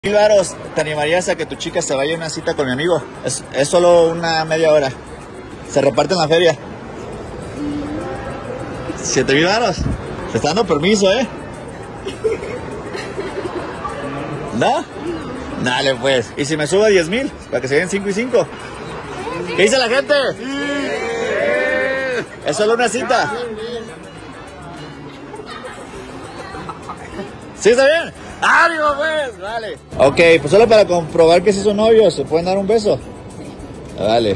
$1000 varos, ¿te animarías a que tu chica se vaya a una cita con mi amigo? Es solo una media hora. Se reparte en la feria. 7000 varos. Te está dando permiso, ¿eh? ¿No? Dale pues. ¿Y si me subo a 10,000? Para que se den 5 y 5. ¿Qué dice la gente? Es solo una cita. ¿Sí está bien? ¡Ánimo pues! Vale. Ok, pues solo para comprobar que sí son novios, ¿se pueden dar un beso? Vale.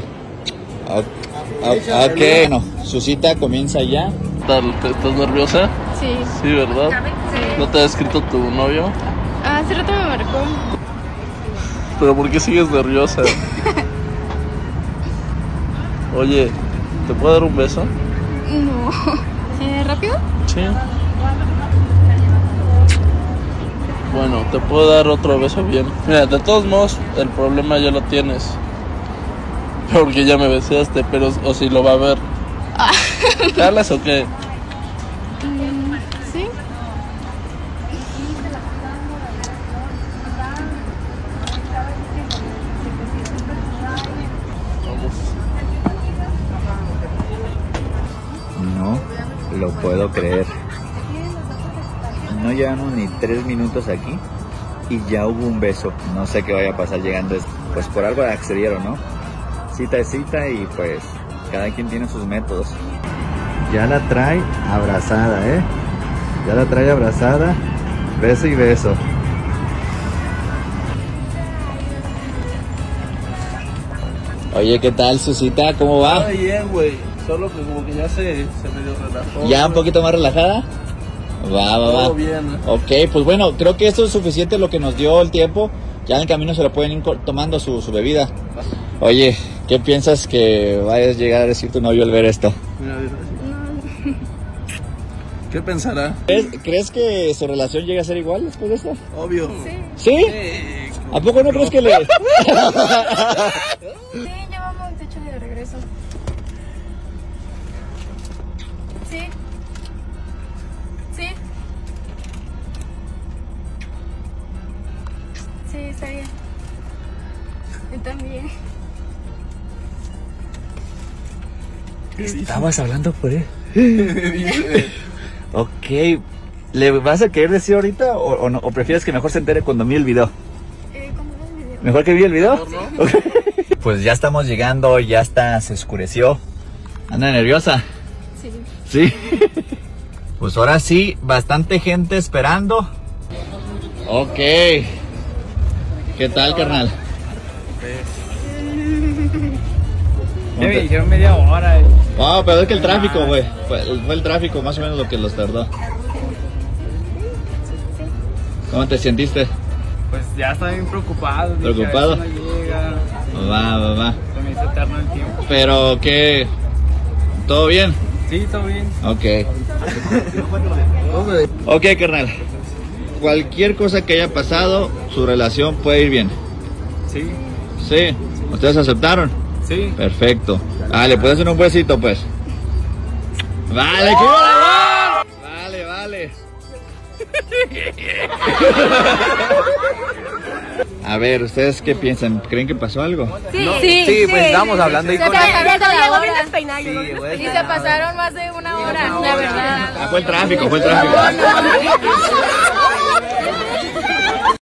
Ok, no. Su cita comienza ya. ¿Estás nerviosa? Sí. Sí, ¿verdad? Sí. ¿No te ha escrito tu novio? Hace rato me marcó. ¿Pero por qué sigues nerviosa? Oye, ¿te puedo dar un beso? No. ¿Rápido? Sí. Bueno, te puedo dar otro beso bien. Mira, de todos modos, el problema ya lo tienes. Porque ya me besaste, pero o si lo va a ver. ¿Te hablas o qué? Sí. No lo puedo creer. No llevamos ni 3 minutos aquí y ya hubo un beso. No sé qué vaya a pasar llegando. Pues por algo accedieron, ¿no? Cita es cita y pues cada quien tiene sus métodos. Ya la trae abrazada, ¿eh? Ya la trae abrazada. Beso y beso. Oye, ¿qué tal su cita? ¿Cómo va? Está bien, güey. Solo que como que ya se medio relajó. ¿Ya un poquito más relajada? Va. Todo bien. Ok, pues bueno, creo que esto es suficiente lo que nos dio el tiempo. Ya en el camino se lo pueden ir tomando su bebida. Oye, ¿qué piensas que vayas a llegar a decir tu novio al ver esto? Mira, ¿qué pensará? ¿Crees que su relación llegue a ser igual después de esto? Obvio. ¿Sí? ¿A poco no crees que le...? Sí, ya vamos, de hecho, de regreso. Sí. Sí. Sí, está bien. Yo también. Estabas hablando por él. Ok. ¿Le vas a querer decir ahorita o no? ¿O prefieres que mejor se entere cuando mire el video? ¿Cómo ves el video? ¿Mejor que vi el video? ¿No? Okay. Pues ya estamos llegando, ya está, se oscureció. ¿Anda nerviosa? Sí. Sí. Pues ahora sí, bastante gente esperando. Ok. ¿Qué tal, carnal? Ya me dijeron media hora. No, pero es que el tráfico, güey. Fue el tráfico más o menos lo que los tardó. ¿Cómo te sentiste? Pues ya estaba bien preocupado. dije, ¿Preocupado? a ver si no llega. Va. Se me hizo eterno el tiempo. Pero, ¿qué? ¿Todo bien? Sí, todo bien. Ok. Ok, carnal. Cualquier cosa que haya pasado, su relación puede ir bien. Sí, ¿Sí? ¿Ustedes aceptaron? sí. Perfecto. Le puedes hacer un besito, pues. Vale, ¡qué valor! Vale. A ver, ¿ustedes qué piensan? ¿Creen que pasó algo? Sí, pues estábamos hablando ahí Se con pasaron bien Sí, y se pasaron más de una hora, la verdad. Fue el tráfico.